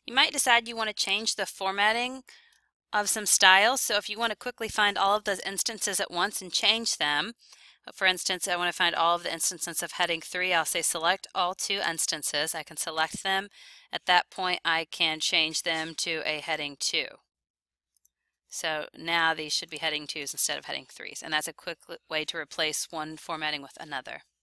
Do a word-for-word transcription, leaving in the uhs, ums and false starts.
You might decide you want to change the formatting of some styles. So if you want to quickly find all of those instances at once and change them, for instance, I want to find all of the instances of heading three, I'll say select all two instances. I can select them. At that point, I can change them to a heading two. So now these should be heading twos instead of heading threes, and that's a quick way to replace one formatting with another.